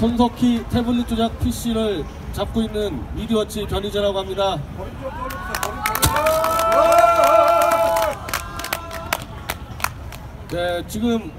손석희 태블릿 조작 PC를 잡고 있는 미디어워치 변희재라고 합니다. 네, 지금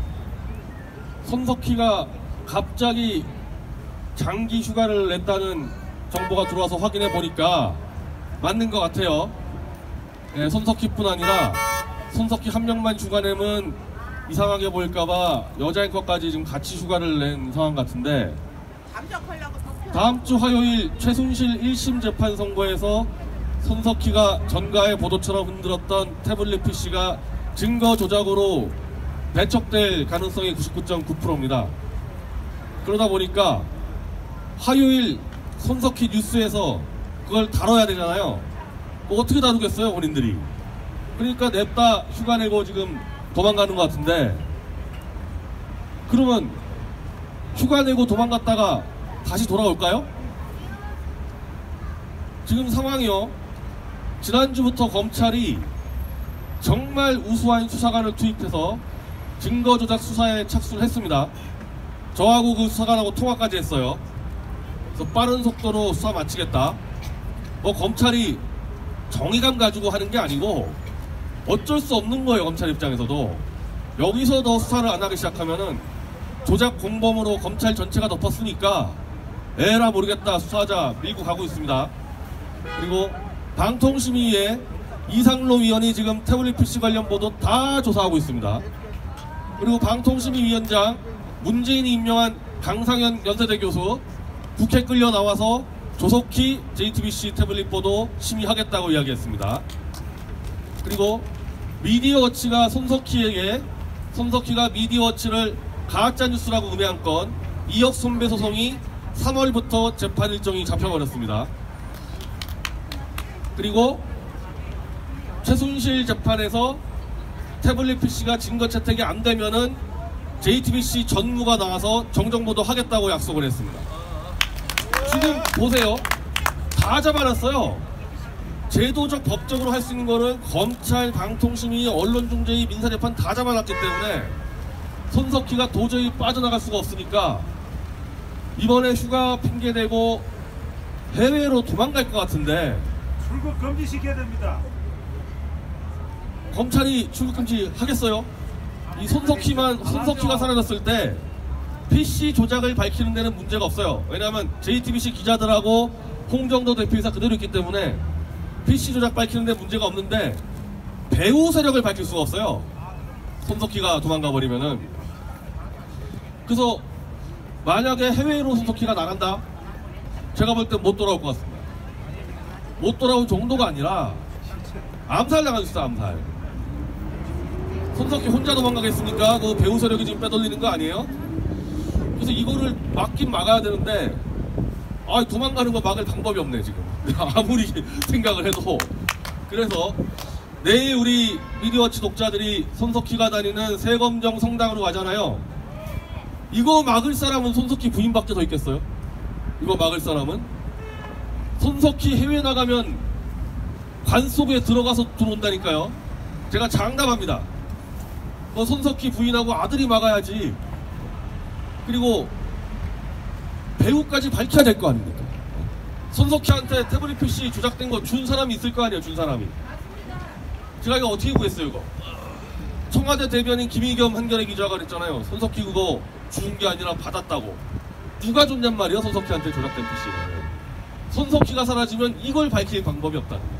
손석희가 갑자기 장기 휴가를 냈다는 정보가 들어와서 확인해 보니까 맞는 것 같아요. 네, 손석희뿐 아니라 손석희 한 명만 휴가 내면 이상하게 보일까봐 여자 앵커까지 지금 같이 휴가를 낸 상황 같은데, 다음 주 화요일 최순실 1심 재판 선고에서 손석희가 전가의 보도처럼 흔들었던 태블릿 PC가 증거 조작으로 배척될 가능성이 99.9%입니다. 그러다 보니까 화요일 손석희 뉴스에서 그걸 다뤄야 되잖아요. 뭐 어떻게 다루겠어요, 본인들이. 그러니까 냅다 휴가 내고 지금 도망가는 것 같은데, 그러면 휴가 내고 도망갔다가 다시 돌아올까요? 지금 상황이요, 지난주부터 검찰이 정말 우수한 수사관을 투입해서 증거조작 수사에 착수를 했습니다. 저하고 그 수사관하고 통화까지 했어요. 그래서 빠른 속도로 수사 마치겠다. 뭐 검찰이 정의감 가지고 하는 게 아니고 어쩔 수 없는 거예요. 검찰 입장에서도 여기서 더 수사를 안 하기 시작하면은 조작 공범으로 검찰 전체가 덮었으니까 에라 모르겠다, 수사하자 밀고 가고 있습니다. 그리고 방통심의위에 이상로 위원이 지금 태블릿 PC 관련 보도 다 조사하고 있습니다. 그리고 방통심의위원장 문재인이 임명한 강상현 연세대 교수 국회 끌려 나와서 조속히 JTBC 태블릿 보도 심의하겠다고 이야기했습니다. 그리고 미디어워치가 손석희가 미디어워치를 가짜뉴스라고 음해한 건 2억 손배 소송이 3월부터 재판 일정이 잡혀버렸습니다. 그리고 최순실 재판에서 태블릿 PC가 증거 채택이 안 되면은 JTBC 전무가 나와서 정정보도 하겠다고 약속을 했습니다. 지금 보세요, 다 잡아놨어요. 제도적 법적으로 할 수 있는 거는 검찰, 방통심의, 언론중재위, 민사재판 다 잡아놨기 때문에 손석희가 도저히 빠져나갈 수가 없으니까 이번에 휴가 핑계대고 해외로 도망갈 것 같은데, 출국 금지시켜야 됩니다. 검찰이 출국 금지 하겠어요? 이 손석희가 사라졌을 때 PC 조작을 밝히는 데는 문제가 없어요. 왜냐하면 JTBC 기자들하고 홍정도 대표이사 그대로 있기 때문에 PC 조작 밝히는 데 문제가 없는데, 배우 세력을 밝힐 수가 없어요, 손석희가 도망가 버리면은. 그래서 만약에 해외로 손석희가 나간다, 제가 볼 땐 못 돌아올 것 같습니다. 못 돌아올 정도가 아니라 암살 당할 수 있어, 암살. 손석희 혼자 도망가겠습니까? 그 배우 세력이 지금 빼돌리는 거 아니에요? 그래서 이거를 막긴 막아야 되는데, 도망가는 거 막을 방법이 없네 지금. 아무리 생각을 해도. 그래서 내일 우리 미디어워치 독자들이 손석희가 다니는 세검정 성당으로 가잖아요. 이거 막을 사람은 손석희 부인밖에 더 있겠어요? 이거 막을 사람은? 손석희 해외 나가면 관 속에 들어가서 들어온다니까요. 제가 장담합니다. 손석희 부인하고 아들이 막아야지. 그리고 배우까지 밝혀야 될 거 아닙니까? 손석희한테 태블릿 PC 조작된 거 준 사람이 있을 거 아니에요, 준 사람이. 제가 이거 어떻게 구했어요, 이거? 청와대 대변인 김의겸 한겨레 기자가 그랬잖아요. 손석희 그거 준 게 아니라 받았다고. 누가 줬냔 말이에요, 손석희한테 조작된 PC를. 손석희가 사라지면 이걸 밝힐 방법이 없다는 거예요.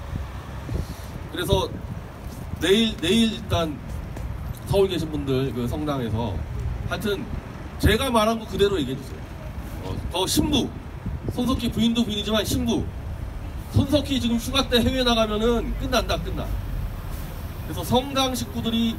그래서 내일 일단 서울 계신 분들 그 성당에서 하여튼 제가 말한 거 그대로 얘기해주세요. 신부, 손석희 부인도 부인이지만 신부, 손석희 지금 휴가 때 해외 나가면은 끝나. 그래서 성당 식구들이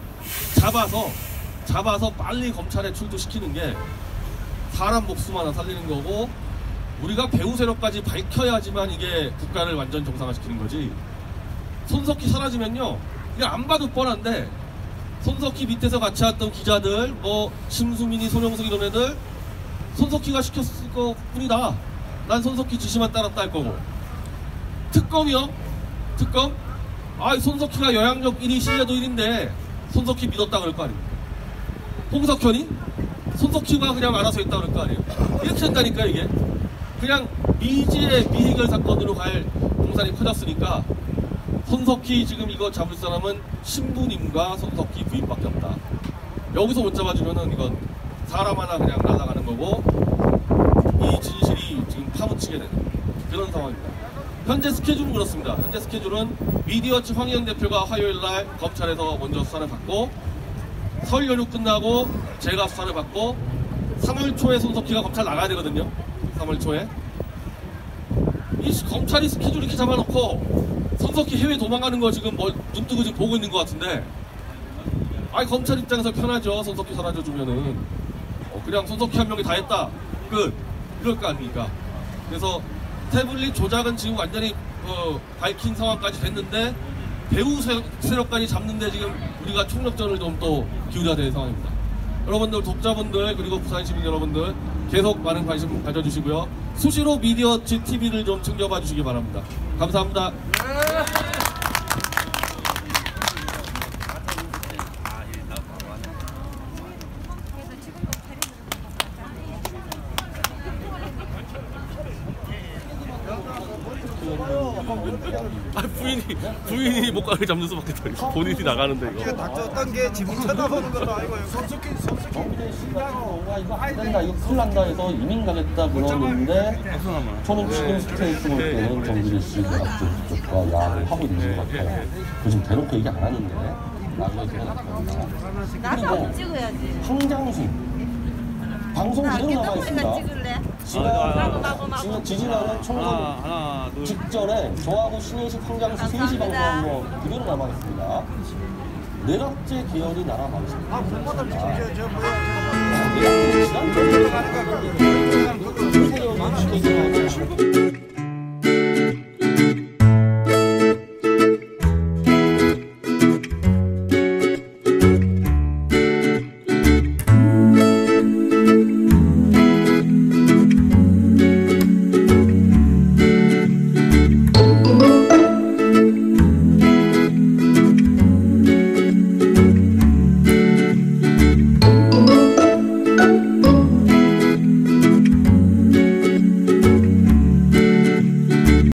잡아서 빨리 검찰에 출두시키는 게 사람 목숨 하나 살리는 거고, 우리가 배우 세력까지 밝혀야지만 이게 국가를 완전 정상화시키는 거지. 손석희 사라지면요, 이게 안 봐도 뻔한데 손석희 밑에서 같이 왔던 기자들, 심수민이, 손영석 이런 애들 손석희가 시켰을 거 뿐이다. 난 손석희 지시만 따랐다 할 거고. 특검이요? 특검? 손석희가 영향력 1위, 신뢰도 1인데 손석희 믿었다 그럴 거 아닙니까? 홍석현이? 손석희가 그냥 알아서 했다 그럴 거 아니에요. 이렇게 된다니까 이게. 그냥 미지의 미해결 사건으로 갈 공산이 커졌으니까 손석희 지금 이거 잡을 사람은 신부님과 손석희 부인밖에 없다. 여기서 못 잡아주면은 이건 사람 하나 그냥 날아가는 거고 이 진실이 지금 파묻히게 되는 그런 상황입니다. 현재 스케줄은 그렇습니다. 현재 스케줄은 미디어치 황희영 대표가 화요일날 검찰에서 먼저 수사를 받고 설 연휴 끝나고 제가 수사를 받고 3월 초에 손석희가 검찰 나가야 되거든요. 3월 초에 이 검찰이 스케줄 이렇게 잡아놓고 손석희 해외 도망가는 거 지금 뭐 눈뜨고 지금 보고 있는 것 같은데 아니 검찰 입장에서 편하죠. 손석희 사라져주면은 그냥 손석희 한 명이 다 했다 끝 이럴 거 아닙니까. 그래서 태블릿 조작은 지금 완전히 밝힌 상황까지 됐는데 배후 세력까지 잡는데 지금 우리가 총력전을 좀 또 기울여야 되는 상황입니다. 여러분들 독자분들 그리고 부산 시민 여러분들 계속 많은 관심 가져주시고요. 수시로 미디어치 TV를 좀 챙겨봐 주시기 바랍니다. 감사합니다. 부인이 목각을 잡는 수밖에 없어. 본인이 나가는데 이거. 닥쳤던 게 지금 쳐다보는 것도 아니고 손석희 뭔가 이거 안 된다, 이거 큰일 난다 해서 이민 가겠다 그러는데 저는 지금 스테이트 볼 때는 정규리 씨 대학 쪽과 야를 하고 있는 것 같아요. 지금 대놓고 얘기 안 하는데 나중에 제가 나타납니다. 나도 찍어야지. 황장수 방송 그대로 남아 있습니다. 찍을래? 지난 지지난해 총선 직전에 저하고 신혜식 황장수 3시 방송 뭐 그대로 남아 있습니다. 내각제 계열이 나라 방식입니다. 저 뭐야 지난번에 지난 세력이 주택이